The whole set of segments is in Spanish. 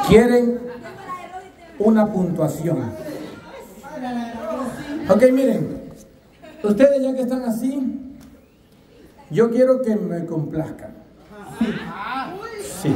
quieren una puntuación. Ok, miren, ustedes ya que están así, yo quiero que me complazcan. Sí.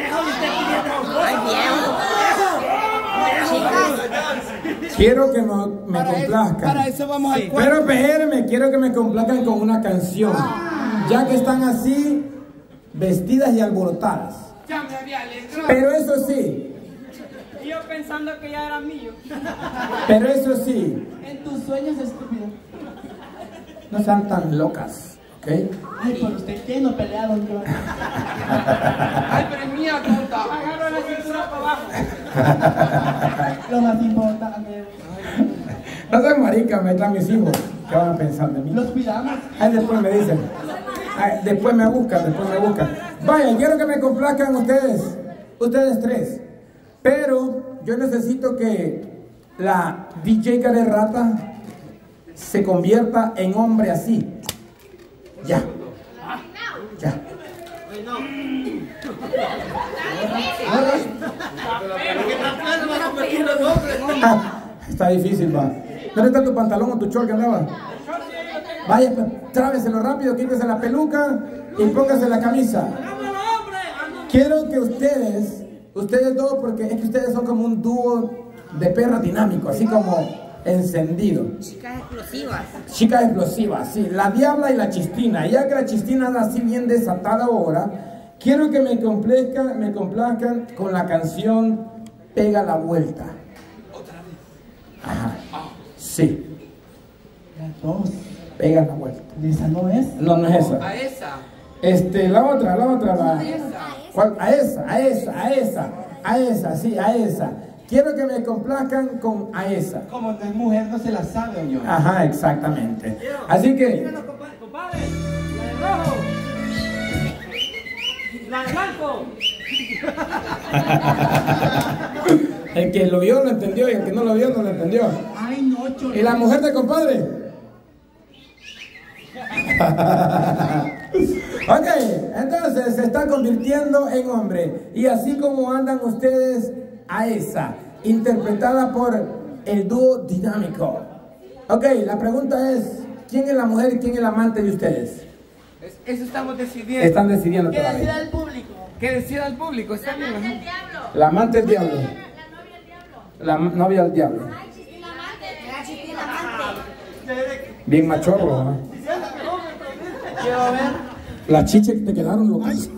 Quiero que me complazcan. Para eso vamos al cuarto. Pero espérenme, quiero que me complazcan con una canción. Ya que están así, vestidas y alborotadas. Ya me había alegrado. Pero eso sí. Y yo pensando que ya era mío. Pero eso sí. En tus sueños, estúpido. No sean tan locas, ¿ok? Ay, por usted que no pelearon yo. Ay, pero es mía, puta. Agarro la cintura para abajo. Lo más importante. No sean maricas, me están mis hijos. ¿Qué van a pensar de mí? Los cuidamos. Ahí después me dicen. Ay, después me buscan. Vaya, quiero que me complazcan ustedes tres. Pero yo necesito que la DJ Care Rata se convierta en hombre así. Ya. Está difícil, va. ¿Dónde está tu pantalón o tu short que andaba? Vaya, pues, trábeselo rápido, quítese la peluca y póngase la camisa. Quiero que ustedes dos, porque es que ustedes son como un dúo de perra dinámico, así como encendido. Chicas explosivas, sí. La Diabla y la Chistina. Ya que la Chistina anda así bien desatada ahora, quiero que me complazcan con la canción Pega la Vuelta. Ajá. Sí. Pega la vuelta. ¿Esa no es? No, no es esa. A esa. La otra. A esa. ¿Cuál? A esa, sí, a esa. Quiero que me complazcan con a esa. Como no es mujer, no se la sabe, yo. Ajá, exactamente. Así que... Compadre, la de rojo. La de blanco. El que lo vio lo entendió y el que no lo vio no lo entendió. Ay, no, chorro. ¿Y la mujer de compadre? Ok, entonces se está convirtiendo en hombre. Y así como andan ustedes a esa, interpretada por el dúo dinámico. Ok, la pregunta es, ¿quién es la mujer y quién es el amante de ustedes? Eso estamos decidiendo. Están decidiendo Que todavía. decida el público. Que decida el público, está bien. La amante del diablo. La novia del diablo. Bien machorro, ¿no? Quiero ver. Las chiches que te quedaron locas.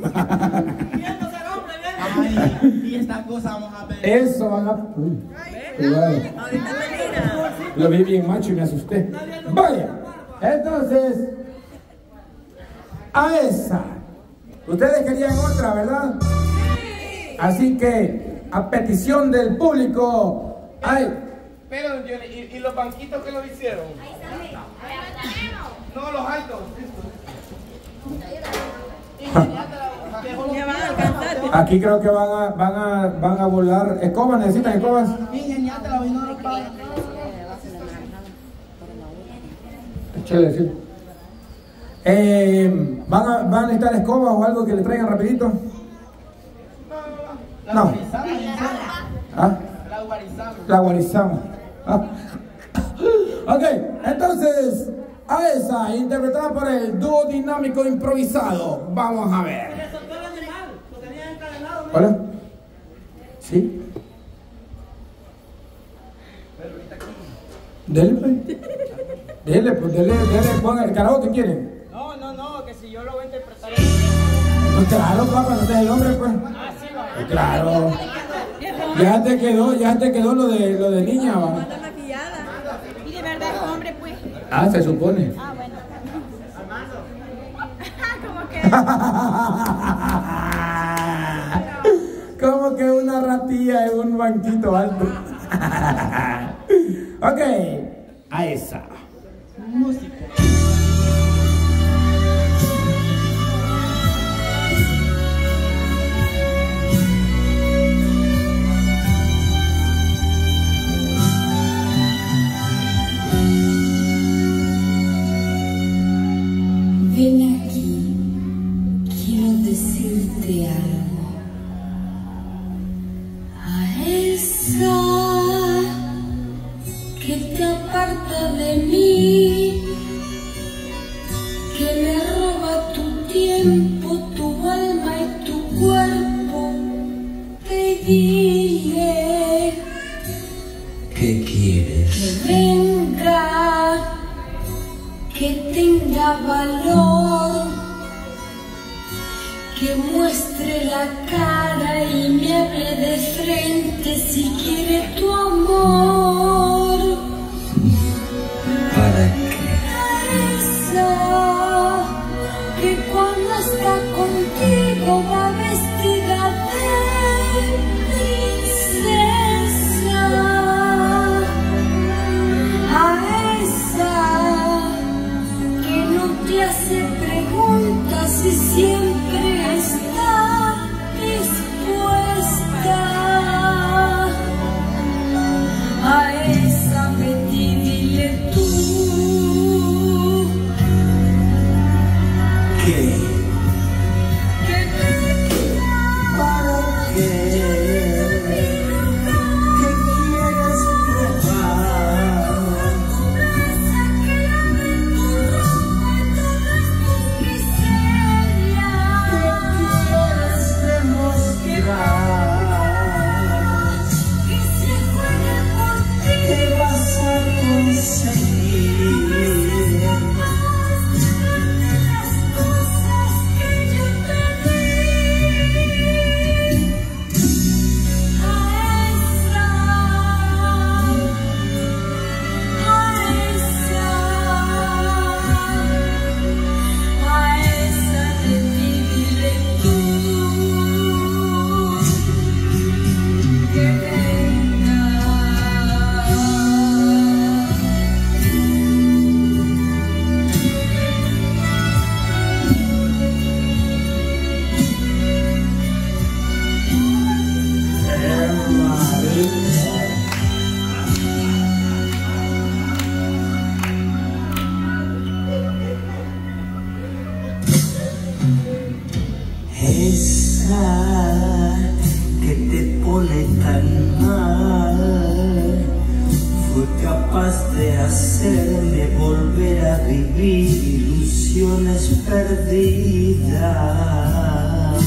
Ay, y esta cosa vamos a ver. Eso van a... Cuidado. Lo vi bien macho y me asusté. Vaya, entonces, a esa. Ustedes querían otra, ¿verdad? Así que, a petición del público, ay. Pero, ¿y los banquitos que lo hicieron? No, los altos. Aquí creo que van a volar escobas. ¿Necesitan escobas? Échale, sí. ¿Van a necesitar escobas o algo que le traigan rapidito? No. ¿Ah? La guarizamos. ¿Ah? Ok, entonces, a esa, interpretada por el dúo dinámico improvisado. Vamos a ver. ¿Hola? ¿Sí? Dele, ponga el karaoke que quieren. No, que si yo lo voy a interpretar. Pues claro, papá, no seas el hombre, pues. Claro. Ya te quedó lo de niña, va. Y de verdad es hombre, pues. Ah, se supone. Ah, bueno. Como que una ratilla en un banquito alto. Ok, a esa. Música. Ven aquí, quiero decirte algo. que tenga valor, que muestre la cara y me hable de frente si quiere tu amor. ¿Para qué? Esa que cuando está contigo va vestida de princesa. A esa que no te hace preguntas y siempre está dispuesta. A esa Betty dile tú ¿Qué? que te ¿Para qué? ¿Qué quieres probar? esa que lame tu ropa y todas tus miserias. ¿Qué quieres demostrar? Que se juegue por ti. ¿Qué vas a conseguir? Las cosas que yo te di. A esa de ti dile tú que venga. Esa que te pone tan mal fue capaz de hacerme volver a vivir ilusiones perdidas.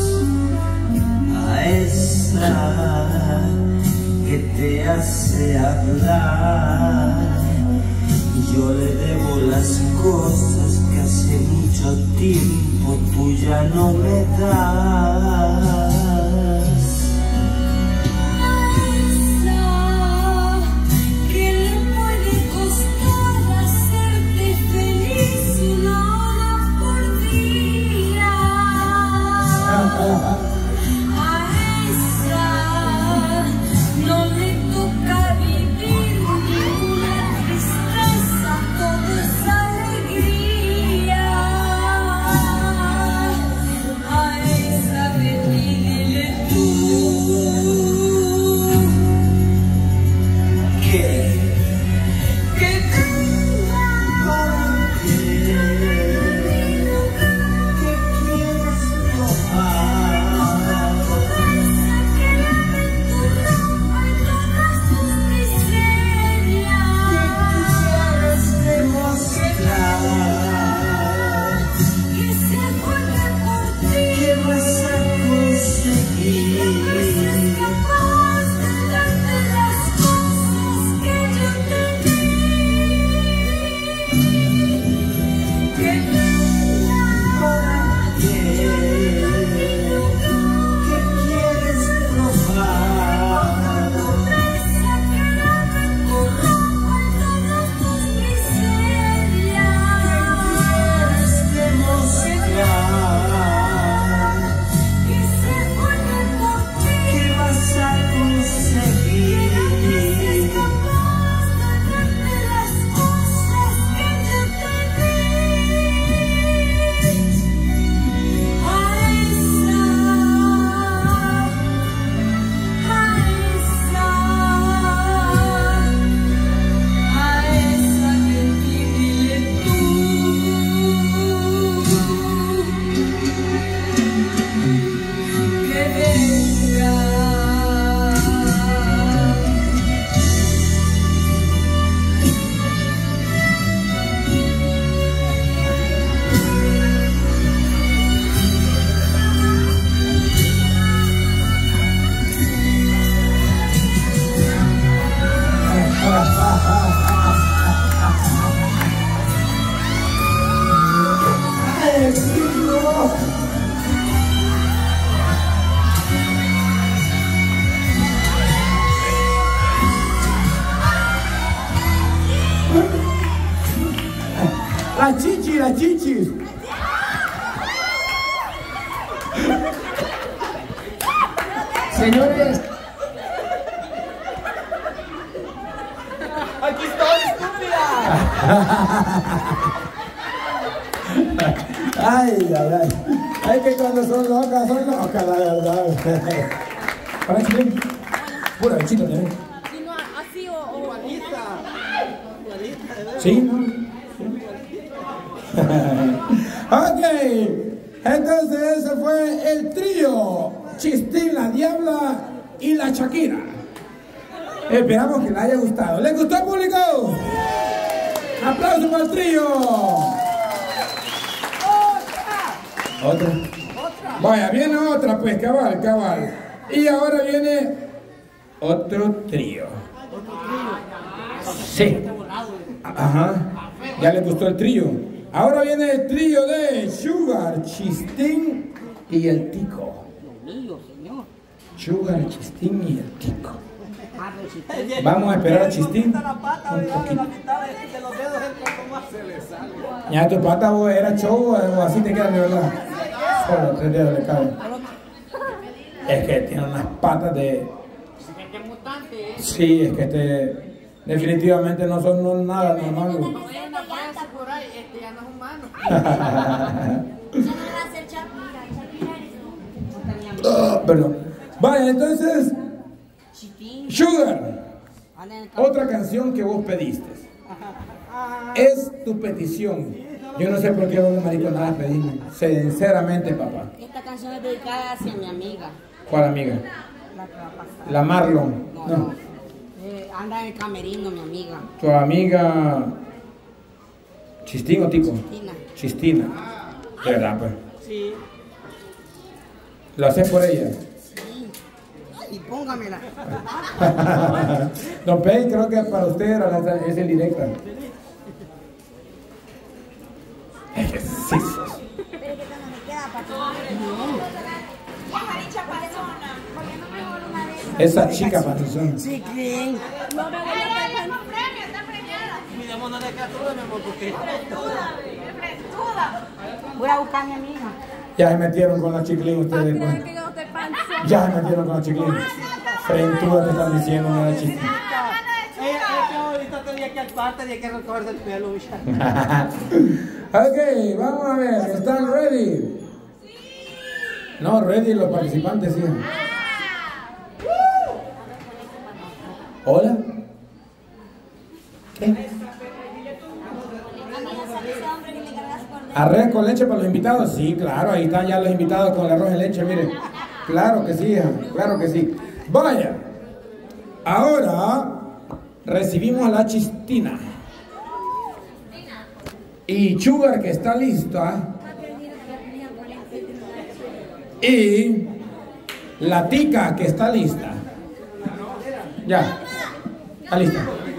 A esa que te hace hablar, yo le debo las cosas que hace mucho tiempo tú ya no me das. A esa que le puede costar hacerte feliz una hora por día. A esa no le toca vivir ninguna tristeza, todo es alegría. A esa Betty Las chichis. Señores. Aquí estoy, estúpida. Ay. Es que cuando son locas, la verdad. Para Chile, pura bichita también. Si no, así o Sí, ¿no? Ok, entonces ese fue el trío Chistín, la Diabla y la Shakira. Esperamos que les haya gustado. ¿Les gustó, público? ¡Aplausos para el trío! ¿Otra? Vaya, viene otra pues, cabal. Y ahora viene otro trío. Sí. Ajá. Ya les gustó el trío. Ahora viene el trío de Sugar, Chistín y el Tico. Sugar, Chistín y el Tico. Vamos a esperar a Chistín. Un poquito. Ya tu pata vos era show o así te quedan de verdad. Solo 3 dedos le caben. Es que tiene unas patas de... Sí, es que definitivamente no son nada normal. Perdón. Vale, entonces, Sugar, otra canción que vos pediste. Es tu petición. Yo no sé por qué vos, mariconada, pedime. Sinceramente, papá. Esta canción es dedicada hacia mi amiga. ¿Cuál amiga? La que va a pasar. La Marlon. No. Anda en el camerino, mi amiga. Tu amiga... ¿Chistín o Tico? Cristina. Chistina. De verdad, pues. Sí. ¿Lo haces por ella? Sí. Y póngamela. Don Pei, creo que para usted es en directa. Es que sí sos. Pero que cuando me queda para todo. Esa chica patuzón. Sí, Clean. No me voy a voy a buscar a mi amiga. Ya se metieron con la chiclín ustedes. Pues. Ya se metieron con la chiclín. Frentuda te están diciendo una de chiclín. Ahorita tenía que actuar, tenía que recogerse el pelo. Ok, vamos a ver. ¿Están ready? No, ready los participantes, sí. ¿Hola? ¿Qué? ¿Arroz con leche para los invitados? Sí, claro, ahí están ya los invitados con el arroz en leche, miren. Claro que sí, hija, claro que sí. Vaya, ahora recibimos a la Chistina. Y Sugar, que está lista. Y la Tica, que está lista. Ya, está lista.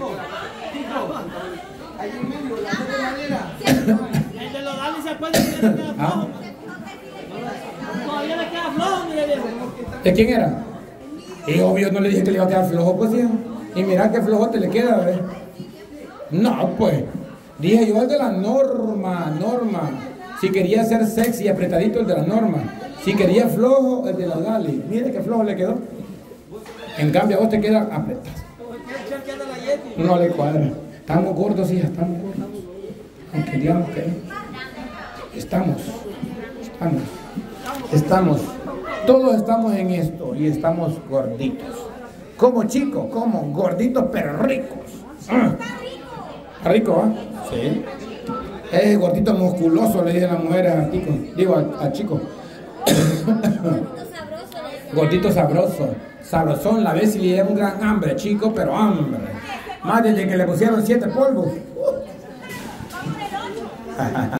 El de los Dali se acuerda que le queda flojo. Todavía le queda flojo, mire viejo. ¿De quién era? Y obvio no le dije que le iba a quedar flojo, pues hijo. Y mira qué flojo te le queda, ¿ves? No, pues. Dije yo el de la Norma. Si quería ser sexy y apretadito, el de la Norma. Si quería flojo, el de la Dali. Mire qué flojo le quedó. En cambio a vos te queda apretado. No le cuadra. Estamos gordos, hija, estamos gordos. Aunque digamos que estamos. Todos estamos en esto y estamos gorditos. Como chicos, como gorditos pero ricos. ¿Rico, ah? Sí. Es gordito musculoso, le dicen las mujeres a Tico. Digo, al chico. Gordito sabroso. Sabrosón, la vez y le lleva un gran hambre, chico, pero hambre. Más desde que le pusieron 7 polvos.